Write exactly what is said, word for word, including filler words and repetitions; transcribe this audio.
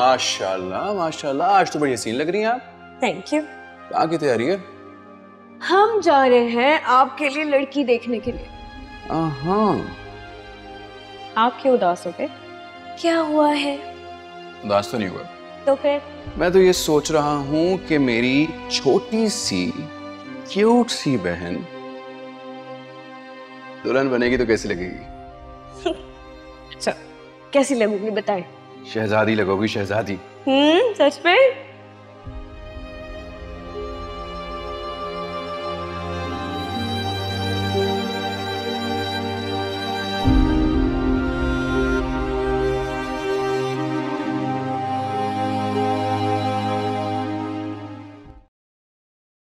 माशाल्लाह माशाल्लाह, आज तो बड़ी हसीन लग रही हैं आप। Thank you. कहाँ की तैयारी है? हम जा रहे हैं आपके लिए लड़की देखने के लिए। हाँ। आप क्यों उदास हो गए? क्या हुआ है? उदास तो नहीं हुआ। तो फिर? मैं तो ये सोच रहा हूँ कि मेरी छोटी सी क्यूट सी बहन दुल्हन बनेगी तो कैसी लगेगी? अच्छा, कैसी लगूंगी बताएं? शहजादी लगोगी, शहजादी। हम्म, सच में?